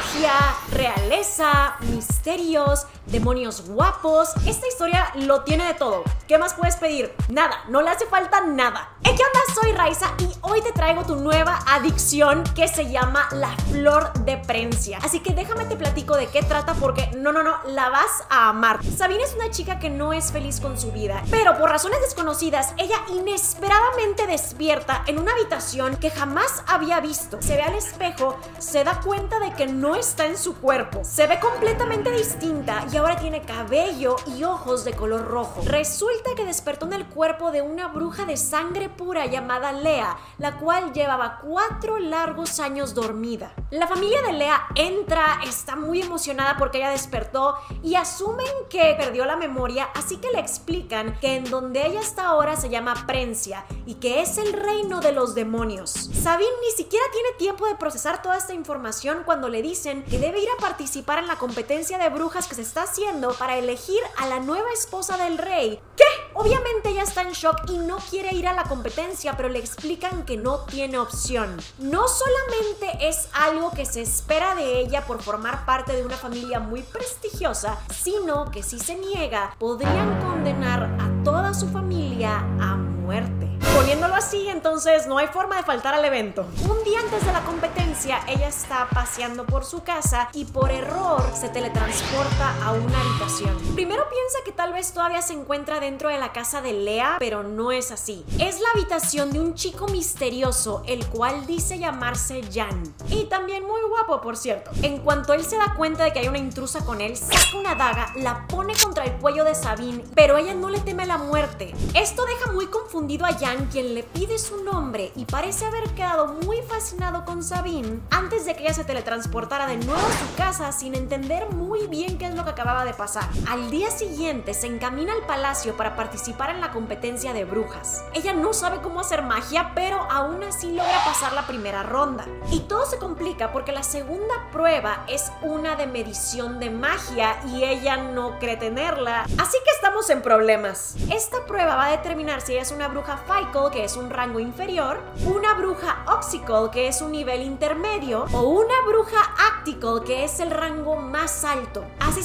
magia, realeza, misterios, demonios guapos. Esta historia lo tiene de todo. ¿Qué más puedes pedir? Nada, no le hace falta nada. ¿Qué onda? Soy Raiza y hoy te traigo tu nueva adicción que se llama la flor de Prencia. Así que déjame te platico de qué trata porque no, la vas a amar. Sabine es una chica que no es feliz con su vida, pero por razones desconocidas, ella inesperadamente despierta en una habitación que jamás había visto. Se ve al espejo, se da cuenta de que no está en su cuerpo. Se ve completamente distinta y ahora tiene cabello y ojos de color rojo. Resulta que despertó en el cuerpo de una bruja de sangre pura llamada Lea, la cual llevaba 4 largos años dormida. La familia de Lea entra, está muy emocionada porque ella despertó y asumen que perdió la memoria, así que le explican que en donde ella está ahora se llama Prencia y que es el reino de los demonios. Sabine ni siquiera tiene tiempo de procesar toda esta información cuando le dicen que debe ir a participar en la competencia de brujas que se está haciendo para elegir a la nueva esposa del rey. ¿Qué? Obviamente ella está en shock y no quiere ir a la competencia, pero le explican que no tiene opción. No solamente es algo que se espera de ella por formar parte de una familia muy prestigiosa, sino que si se niega, podrían condenar a toda su familia a muerte. Poniéndolo así, entonces no hay forma de faltar al evento. Un día antes de la competencia, ella está paseando por su casa y por error se teletransporta a una habitación. Primero piensa que tal vez todavía se encuentra dentro de la casa de Lea, pero no es así. Es la habitación de un chico misterioso, el cual dice llamarse Jan. Y también muy guapo, por cierto. En cuanto él se da cuenta de que hay una intrusa con él, saca una daga, la pone contra el cuello de Sabine, pero ella no le teme la muerte. Esto deja muy confundido a Jan, quien le pide su nombre y parece haber quedado muy fascinado con Sabine antes de que ella se teletransportara de nuevo a su casa sin entender muy bien qué es lo que acababa de pasar. Al día siguiente se encamina al palacio para participar en la competencia de brujas. Ella no sabe cómo hacer magia, pero aún así logra pasar la primera ronda. Y todo se complica porque la segunda prueba es una de medición de magia y ella no cree tenerla. Así que estamos en problemas. Esta prueba va a determinar si ella es una bruja Fykel, que es un rango inferior, una bruja Oxical, que es un nivel intermedio, o una bruja Actical, que es el rango más alto. Hace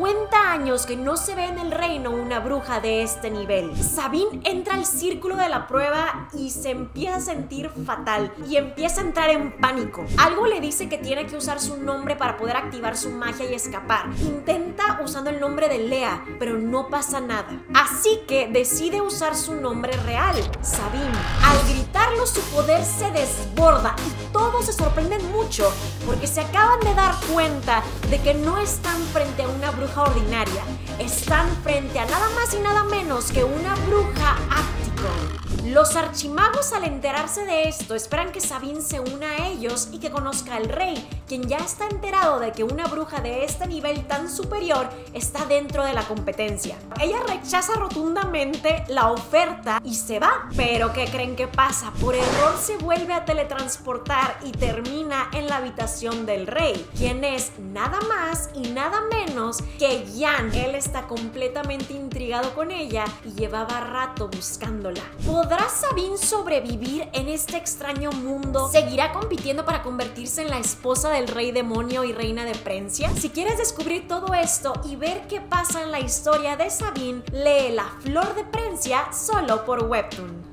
50 años que no se ve en el reino una bruja de este nivel. Sabine entra al círculo de la prueba y se empieza a sentir fatal y empieza a entrar en pánico. Algo le dice que tiene que usar su nombre para poder activar su magia y escapar. Intenta usando el nombre de Lea, pero no pasa nada. Así que decide usar su nombre real, Sabine. Al gritarlo, su poder se desborda y todos se sorprenden mucho porque se acaban de dar cuenta de que no están frente a una bruja ordinaria, están frente a nada más y nada menos que una bruja Actical. Los archimagos, al enterarse de esto, esperan que Sabine se una a ellos y que conozca al rey, quien ya está enterado de que una bruja de este nivel tan superior está dentro de la competencia. Ella rechaza rotundamente la oferta y se va. Pero ¿qué creen que pasa? Por error se vuelve a teletransportar y termina en la habitación del rey, quien es nada más y nada menos que Jan. Él está completamente intrigado con ella y llevaba rato buscándola. ¿Podrá Sabine sobrevivir en este extraño mundo? ¿Seguirá compitiendo para convertirse en la esposa del rey demonio y reina de Prencia? Si quieres descubrir todo esto y ver qué pasa en la historia de Sabine, lee La Flor de Prencia solo por Webtoon.